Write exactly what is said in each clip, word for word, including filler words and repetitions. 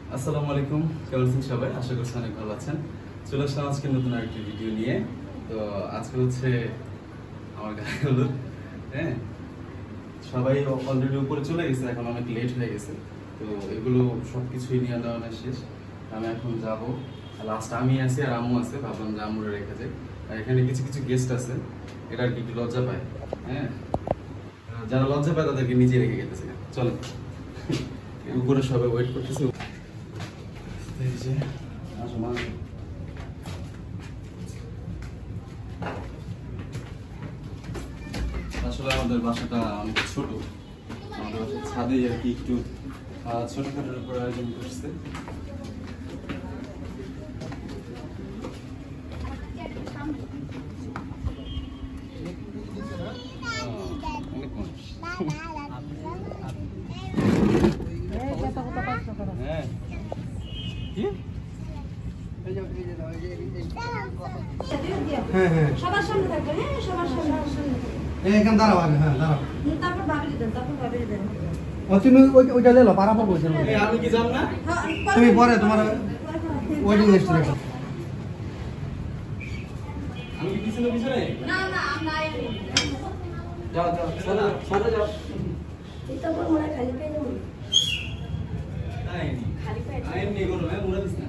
আসসালামু আলাইকুম, কেমন আছেন সবাই? আশা করছি অনেক ভালো আছেন। চলে আসলাম আজকে নতুন আরেকটি ভিডিও নিয়ে। তো আজকে হচ্ছে আমার গায়ে হলুদ। হ্যাঁ, সবাই অলরেডি উপরে চলে গেছে, এখন অনেক লেট হয়ে গেছে। তো এগুলো সব কিছুই নিয়ে নেওয়া শেষ। আমি এখন যাব, লাস্ট আমি আছি আর আম্মু আছে, ভাবলাম যে আম্মুরে রেখে যাই। আর এখানে কিছু কিছু গেস্ট আছে, এটা আর কি একটু লজ্জা পায়। হ্যাঁ, যারা লজ্জা পায় তাদেরকে নিজে রেখে গেছে। চলো, উপরে সবাই ওয়েট করতেছে। আসলে আমাদের বাসাটা অনেক ছোট, আমাদের বাসার ছাদে আর কি একটু ছোটখাটোর উপর আয়োজন করছে। অনেক মানুষ। হ্যাঁ, কি হ্যাঁ হ্যাঁ সবার সামনে থাকবে। হ্যাঁ, সবার সামনে সামনে এই এখান দাঁড়াও আগে, হ্যাঁ দাঁড়াও। তারপর ভাবি দেন, তারপর ভাবি দেন। ও তুমি ওই ওইটা লে লো, পারাপার বলছেন। এই আমি কি জান না? তুমি পরে তোমার ওয়েডিং লিস্ট দেখো। আমি কি পিছনে পিছনে? না না আমরা আই যাও যাও, সাদা সাদা যাও। এটা বড় মোড়া খালি পেয়ে যাবো। তাই নি খালি পেয়ে আই এম নি করো, হ্যাঁ মুড়া দিস না।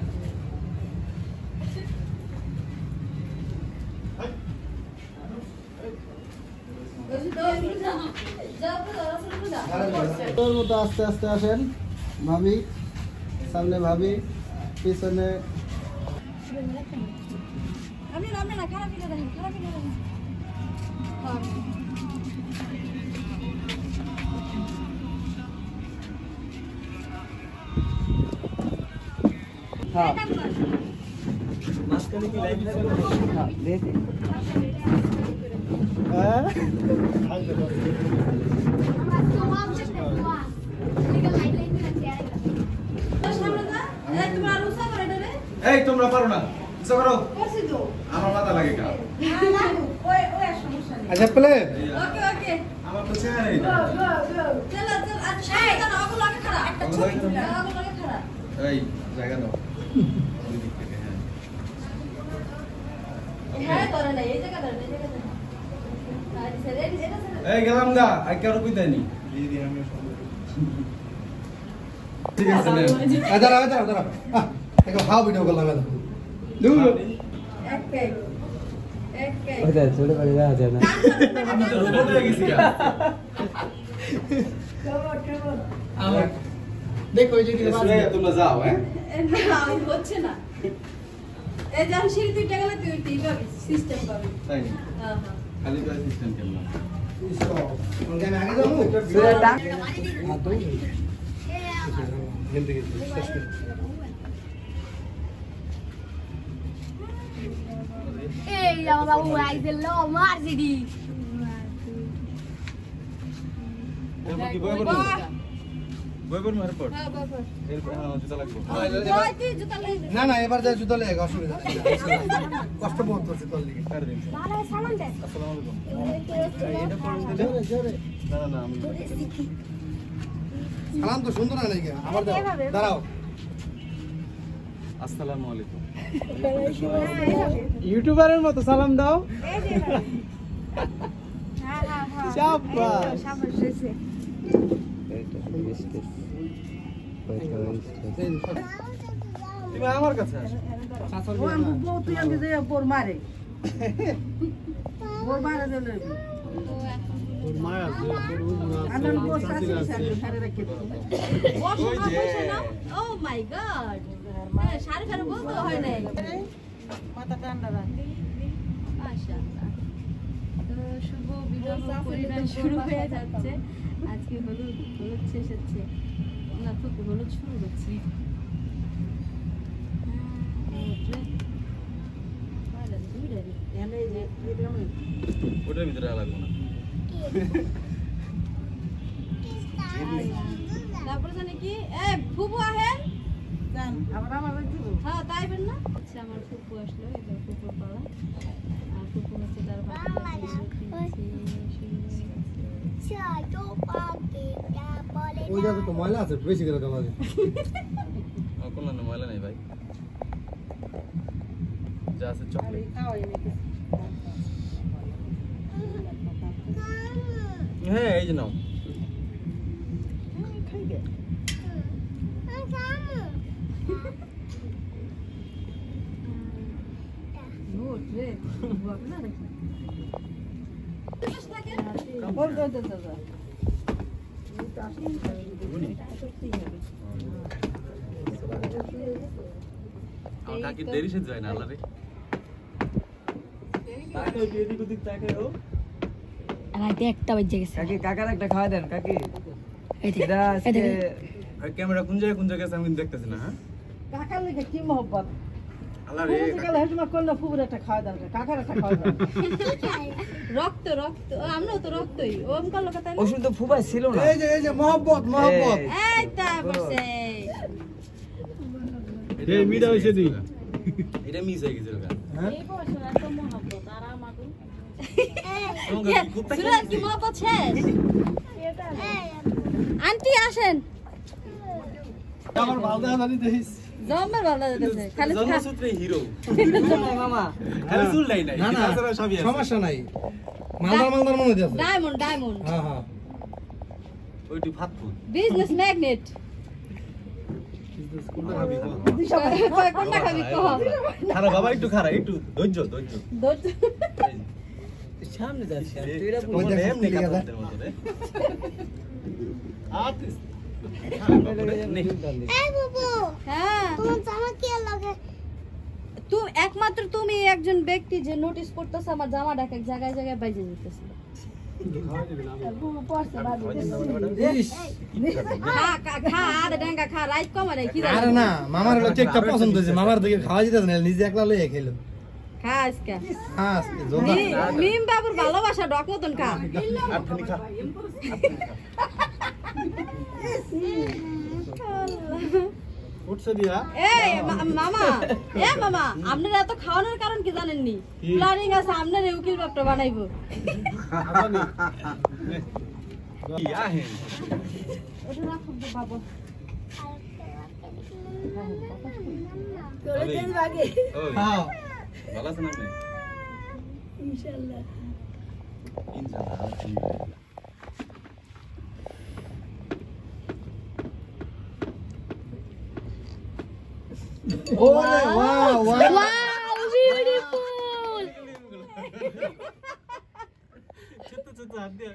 তোর মতো আস্তে আস্তে আসেন। ভাবি সামনে, ভাবি পিছনে। আপনি নামবেন না, খারাপ কিনে দেন, খারাপ কিনে দেন। হ্যাঁ মাঝখানে কি লাইভ দিছেন? দে দে। হ্যাঁ এই তোমরা পারো না, কিছু করো। করছি তো। আমার মাথা লাগে কেন? ওই ওই সমস্যা নেই। আচ্ছা প্লে। ওকে ওকে। আমার তো চেহারা নেই। গো গো গো। চলো চলো, আচ্ছা দাঁড়া, ওগুলো আগে খাড়া, একটা ছবি তুলে ওগুলো আগে খাড়া। এই জায়গা দাও। হ্যাঁ ধরে নাই, এই জায়গা ধরে, এই জায়গা ধরে। আচ্ছা রেডি, এটা ছেড়ে। এই গেলাম গা, আর কেউ কই দেয়নি। ঠিক আছে নে। আ দাঁড়াও দাঁড়াও দাঁড়াও। আহ দেখো হাও ভিডিও করলাম না। দূর এক পেগ এক পেগ। ওইটা ছোট করে দেওয়া যায় না। আমি তো রোবট হয়ে গেছি গা। কেমন কেমন? আমার দেখো এই যে দিকে শুনে তোমরা যাও, হ্যাঁ? না আমি হচ্ছে না। এই যে শিল্পী তুই টাকা তুই তুই পাবি, সিস্টেম পাবি। তাই না? হ্যাঁ হ্যাঁ। খালি করে সিস্টেম কেমন? इसको उनके में आगे जाऊं সুরে ডাক। हां तो हिंदी के শেষ করে এই আমার বাবু আইছিল মারছিডি এরপর কি বই করব? বই করব এরপর? হ্যাঁ বাবা। এরপর হ্যাঁ জুতা লাগবে। জয় তুই জুতা লই। না না এবার যা জুতো লেগে অসুবিধা নেই কষ্ট বহুত করছে তোর দিকে কার দিন। ভালো সালাম দে আসসালামু আলাইকুম। এটা পড়ে দিলে জোরে না না না আমি সালাম তো সুন্দর না নাকি আবার দাও দাঁড়াও আসসালামু আলাইকুম। ইউটিউবারের মতো সালাম দাও এই যে হ্যাঁ হ্যাঁ হ্যাঁ। শাবাশ শাবাশ হইছে। তুমি আমার কাছে আসো। ও আমি বউ তুই আমি যে বোর মারে। বোর মারে দিলে। ওর মা আছে আনন্দ বস আছে সাথে সাথে রেখে দিই। বস ওই না যে। বসে না। Oh my god. হ্যাঁ সাড়ে সাড়ে বলতে হয় নাই। মাথা ঠান্ডা রাখ। মাশাআল্লাহ। তো শুভ বিবাহ পরিণাম শুরু হয়ে যাচ্ছে। আজকে হলুদ হলুদ শেষ হচ্ছে। না তো হলুদ শুরু হচ্ছে। ওটার ভিতরে লাগবে না। তারপরে জানি কি এ ফুবু আহেন জান আবার আমার দিব হ্যাঁ তাই বেন না আচ্ছা আমার ফুপু আসলো এবার ফুপুর পালা আর ফুপু হচ্ছে তার ওই জায়গা তো ময়লা আছে বেশি করে দেওয়া যায় কোনো ময়লা নেই ভাই, যা আছে চকলেট। হ্যাঁ এই যে নাও। আমার কাকি দেরি সে যায় না আল্লাহ রে। রাতে একটা বাজে গেছে। কাকি কাকার একটা খাওয়া দেন কাকি। এই এটা আজকে ক্যামেরা কোন জায়গায় কোন জায়গায় আছে আমি দেখতেছি না। হ্যাঁ কাকার লেগে কি মহব্বত আল্লাহ রে, কাকার হেজমা করলে ফুবুর একটা খাওয়া দাও, কাকার একটা খাওয়া দাও। রক্ত রক্ত ও, আমরাও তো রক্তই ওম কালো কথা না। ওষুধ তো ফুবাই ছিল না। এই যে এই যে মহব্বত মহব্বত। এই, এই তা বসে এই মিডা হইছে দি, এটা মিস হয়ে গেছে গা। সুরাজ কি মহব্বত শেষ? আন্টি আসেন, আমার ভালো জানি দেখিস। জম্মের ভালো লাগতেছে খালি খা- জন্মসূত্রে হিরো। মামা খালি চুল নাই নাই, না না তাছাড়া সবই আছে। সমস্যা নাই, মালদার মালদার মনে হচ্ছে। ডায়মন্ড ডায়মন্ড হ্যাঁ হ্যাঁ ওইটি ফাত ফুট। Business magnate. কোনটা খাবি কহ? খারা বাবা একটু খারা, একটু ধৈর্য ধৈর্য। ধৈর্য। সামনে যাচ্ছে তুই এটা তোমার দেখো, এমনি ক্লিয়ার কাপড়ের মতো রে। আতিস এই বাবু হ্যাঁ তোমার জামা কি লাগে? তুমি একমাত্র তুমি একজন ব্যক্তি যে নোটিস করতেছ আমার জামাটা এক এক জায়গায় জায়গায় বাইজে যেতেছে। খা খা খা আরে ডাঙ্গা খা রাইত কমারে কি আরে না মামার হলো কেকটা পছন্দ হয়েছে, মামার দিকে খাওয়া যেতে না, নিজে একলা লইয়া খেলো। খা আজকে হ্যাঁ আজকে জোরদার। মি- মিম বাবুর ভালোবাসা ডক মতন খা। আটখানি খা। উঠছে দিয়া এই মা- মামা এ মামা আপনারা এত খাওয়ানোর কারণ কি জানেননি? প্ল্যানিং আছে আপনার উকিল বাপটা বানাইবো। কি আহে ওটা রাখো বাবা। ওই হ্যাঁ ভালো আছেন আপনি? ইনশাআল্লাহ ইনশাআল্লাহ। ওরে ওয়াও ওয়াও ওয়াও বিউটিফুল। ছোট ছোট হাত দিয়া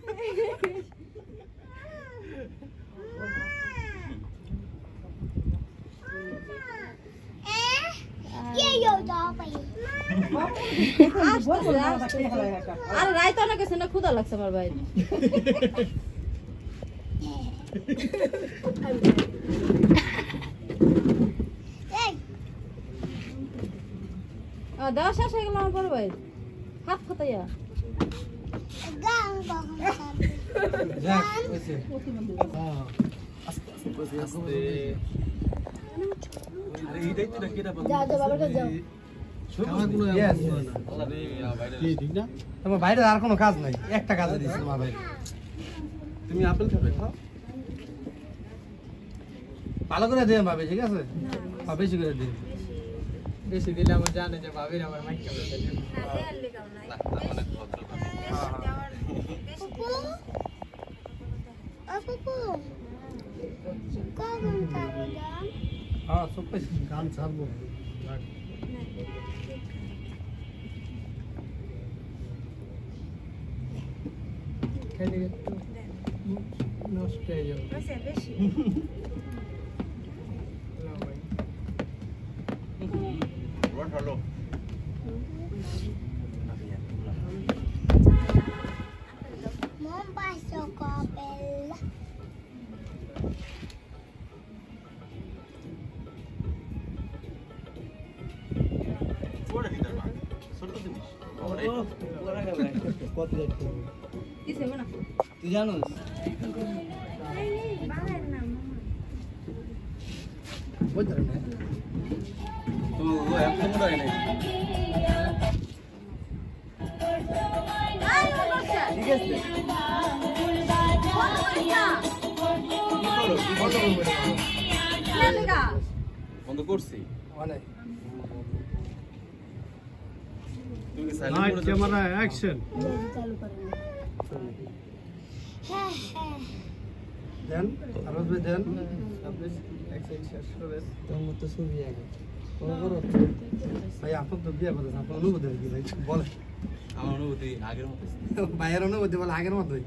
কে ইউ দাবাই? আসতেছে, আসতেছে। আরে রাইত অনেক হয়েছে না, ক্ষুধা লাগছে আমার ভাই। এই দেওয়া শেষ হয়ে গেল আমার বড় ভাই, হাত ফাতাইয়া। গান কখন খাবে? যাক হইছে। হ্যাঁ আস্তে। আরে এই দায়িত্বটা কেটা পাবো? যাও যাও বাবাটা যাও। খানাগুলো এমন Yes. হয় না। আল্লাহ রে, ইয়া বাইরে। ঠিক না? তোমার বাইরে আর কোনো কাজ নাই, একটা কাজে দিছি তোমার বাইরে। তুমি আপেল খাবে খাও। ভালো করে দিন ভাবি, ঠিক আছে? হ্যাঁ, বেশি করে দিন। বেশি দিলে আমার জানে যে ভাবির আমার মাইক কেমন লাগে। না, তার মানে ভদ্র কথা। পুপু ও পুপু কখন খাবে গান? হ্যাঁ সব পেয়েছি, গান ছাড়বো। খাইলে একটু নষ্ট হয়ে যাবে। না ভাই। রড হলো। মন পাইছো কবেল? ছোট দিতে না। ছোট জিনিস। ওরে, কত যাচ্ছে? কিসে মনে? তুই জানোস? বুঝতে পারি না। তো ও এত বড় হয় নাই। ঠিক আছে কি করো? কি করো? লেগা বন্ধ করছি অনেক তুমি কি সাইলেন্ট করে ক্যামেরা অ্যাকশন দেন আরো দেন ভাই আপনার তো বিয়ে করতেছেন আপনার অনুভূতি কি ভাই বলে আমার অনুভূতি আগের মতো ভাইয়ের অনুভূতি বলে আগের মতোই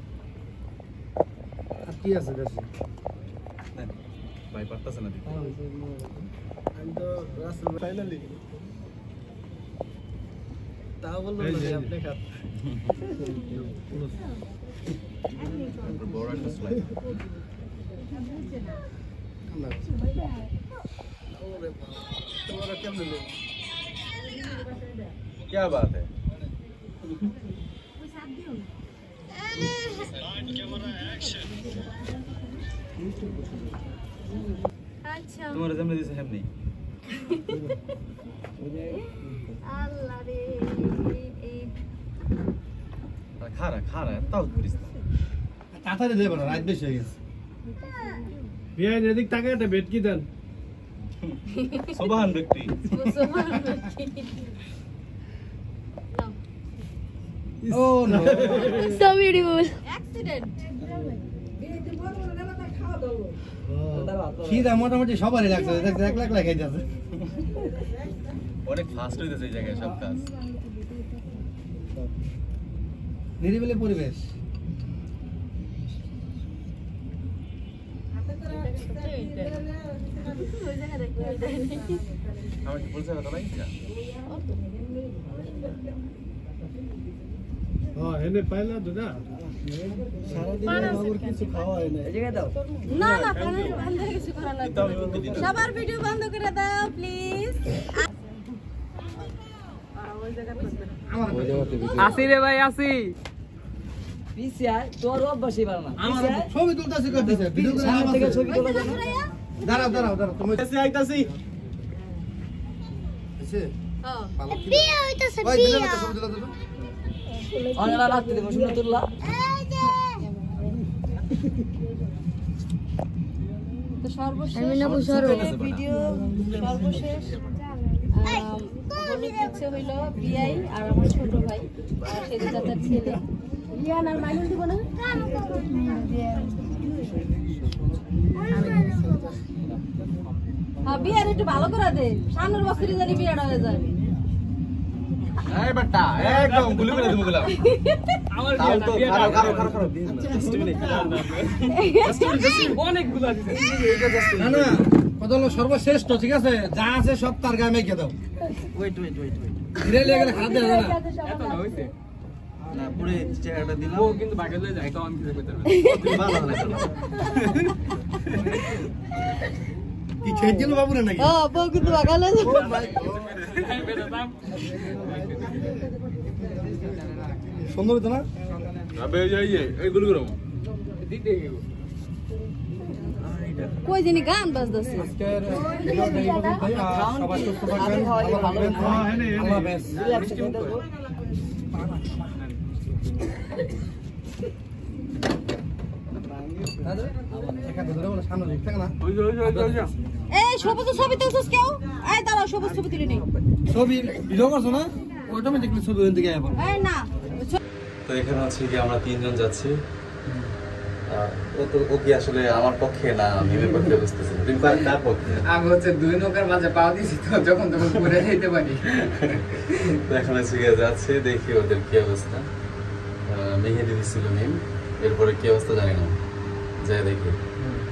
আর কি আছে বেশি ভাই পারতাছে না দিতে আমি তো রাসেল ফাইনালি তাও বললো আপনি খাত বড় একটা স্লাইড তোমার কেমন লোক क्या बात है আচ্ছা তোমার যেমনি দিছে হেমনি আল্লাহ রে এই খারা খারা তাও করিস না তাড়াতাড়ি দেবে না রাত বেশি হয়ে গেছে বিয়ে এদিক তাকে একটা বেট কি দেন সোবাহান ব্যক্তি মুসলমান ও না So beautiful. অ্যাক্সিডেন্ট খিদা মোটামুটি সবারই লাগছে দেখতে এক লাখ লাখ যাচ্ছে অনেক ফাস্ট হইতেছে এই জায়গায় সব কাজ নিরিবিলি পরিবেশ আমার কি বলছে কথা লাগছে হ্যাঁ এনে পাইলা দুটা সারাদিন কিছু খাওয়া হয় না না না প্যানেল বন্ধ কিছু করা লাগবে আমি বলতে দিই না সবার ভিডিও বন্ধ করে দাও প্লিজ আসি রে ভাই আসি আমার ছবি তুলতেছে কই দিছে ভিডিও করে আমার ছবি তোলা যায় না দাঁড়াও দাঁড়াও দাঁড়াও তুমি এসে আইতাছি এসে হ্যাঁ ভালো কি বিয়ে হইতাছে ওই বিয়ে দিলে তো ছবি তুলা দিলো তো সর্বশেষ আমি না বুঝারো ভিডিও সর্বশেষ আম, হলুদ হচ্ছে হইল বিআই আর আমার ছোট ভাই আর সেদিন তার ছেলে বিয়ান আর মাইনুল দিব না হ্যাঁ বিয়ার একটু ভালো করে দে সামনের বছরই জানি বিয়াটা হয়ে যায় এই বেটা একদম গুলি করে দেব গুলা আমার তাও তো খারাপ খারাপ খারাপ খারাপ অনেকগুলো আছে না না কত হলো সর্বশ্রেষ্ঠ ঠিক আছে যা আছে সব তার গায়ে মেখে দাও ওয়েট ওয়েট ওয়েট ধীরে লেগে খারাপ দেয় না এত না হইছে না পুরো চেহারাটা দিলাম ও কিন্তু বাগে লয়ে যায় তো আমি কিছু করতে পারবো ভালো না কি খেয়েছিল বাবু রে নাকি ও বউ কিন্তু বাগালে সুন্দর তো না আবে যাই এই গুলি করো দিতে গেল কই জানি গান বাজতেছে আজকের ভিডিওটা এই পর্যন্তই সবাই সুস্থ থাকবেন ভালো থাকবেন হ্যাঁ এনে আল্লাহ এনে হাফেজ এখানে ধরে বলে সামনে দিক থাকে না ওই যে ওই যে ওই যে, ওই যে এই সবুজ ছবি তুলছিস কেউ এই দাঁড়াও সবুজ ছবি তুলি নেই ছবি ভিডিও করছো না অটোমেটিকলি ছবি ওখান থেকে আবার এই না তো এখানে হচ্ছে কি আমরা তিনজন যাচ্ছি আহ, ও তো ও কি আসলে আমার পক্ষে না মিমের পক্ষে বুঝতেছি না। তুমি কার কার পক্ষে আমি হচ্ছে দুই নৌকার মাঝে পাও দিছি তো যখন তখন ঘুরে যেতে পারি তো এখন হচ্ছে গিয়ে যাচ্ছে দেখি ওদের কি অবস্থা আহ, মেহেদি দিচ্ছিল মিম এরপরে কি অবস্থা জানি না যাই দেখি